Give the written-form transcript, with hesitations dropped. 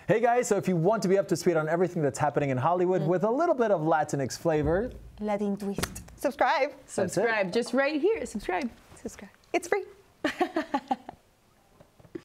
Hey guys, so if you want to be up to speed on everything that's happening in Hollywood with a little bit of Latinx flavor, Latin twist. Subscribe. Subscribe. Just right here. Subscribe. Subscribe. It's free.